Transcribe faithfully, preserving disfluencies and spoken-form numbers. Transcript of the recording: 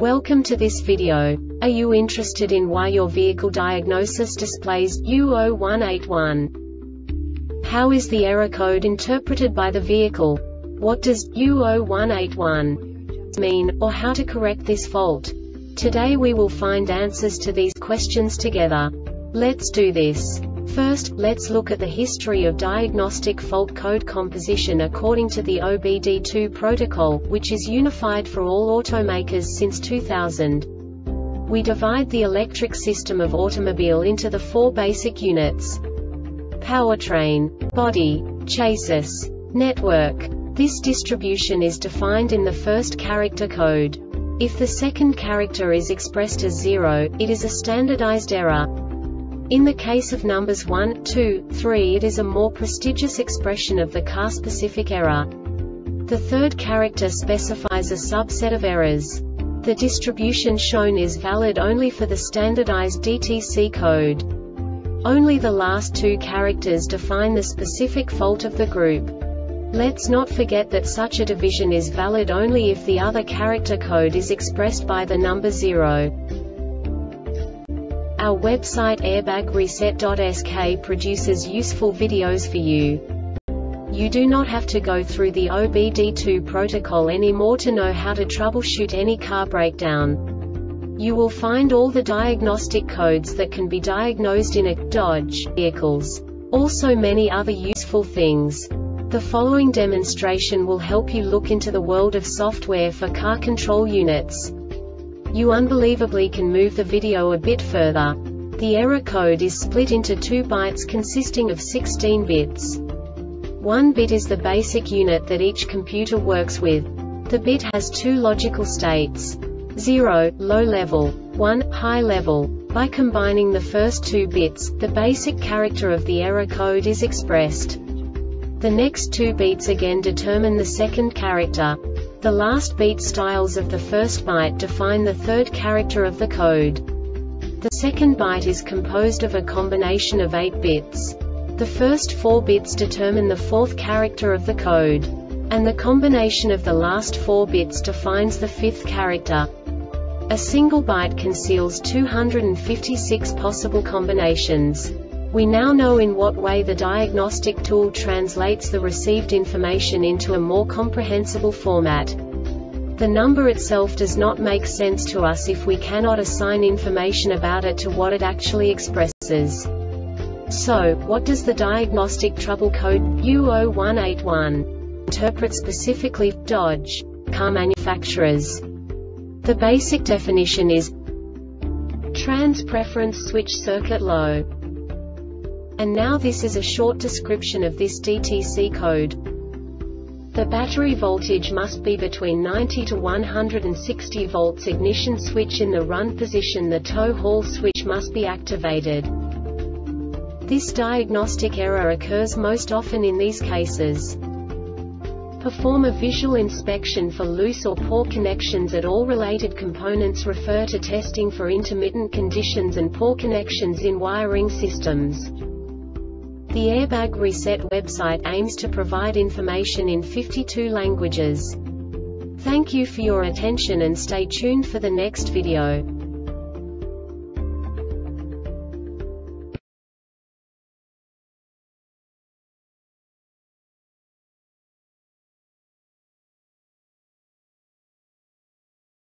Welcome to this video. Are you interested in why your vehicle diagnosis displays U zero one eight one? How is the error code interpreted by the vehicle? What does U zero one eight one mean, or how to correct this fault? Today we will find answers to these questions together. Let's do this. First, let's look at the history of diagnostic fault code composition according to the O B D two protocol, which is unified for all automakers since two thousand. We divide the electric system of automobile into the four basic units: powertrain, body, chassis, network. This distribution is defined in the first character code. If the second character is expressed as zero, it is a standardized error. In the case of numbers one, two, three, it is a more prestigious expression of the car-specific error. The third character specifies a subset of errors. The distribution shown is valid only for the standardized D T C code. Only the last two characters define the specific fault of the group. Let's not forget that such a division is valid only if the other character code is expressed by the number zero. Our website airbag reset dot S K produces useful videos for you. You do not have to go through the O B D two protocol anymore to know how to troubleshoot any car breakdown. You will find all the diagnostic codes that can be diagnosed in a Dodge vehicles. Also many other useful things. The following demonstration will help you look into the world of software for car control units. You unbelievably can move the video a bit further. The error code is split into two bytes consisting of sixteen bits. One bit is the basic unit that each computer works with. The bit has two logical states: zero, low level, one, high level. By combining the first two bits, the basic character of the error code is expressed. The next two beats again determine the second character. The last beat styles of the first byte define the third character of the code. The second byte is composed of a combination of eight bits. The first four bits determine the fourth character of the code. And the combination of the last four bits defines the fifth character. A single byte conceals two hundred fifty-six possible combinations. We now know in what way the diagnostic tool translates the received information into a more comprehensible format. The number itself does not make sense to us if we cannot assign information about it to what it actually expresses. So, what does the diagnostic trouble code U zero one eight one interpret specifically for Dodge car manufacturers? The basic definition is trans preference switch circuit low. And now this is a short description of this D T C code. The battery voltage must be between ninety to one hundred sixty volts. Ignition switch in the run position. The tow haul switch must be activated. This diagnostic error occurs most often in these cases. Perform a visual inspection for loose or poor connections at all related components. Refer to testing for intermittent conditions and poor connections in wiring systems. The Airbag Reset website aims to provide information in fifty-two languages. Thank you for your attention and stay tuned for the next video.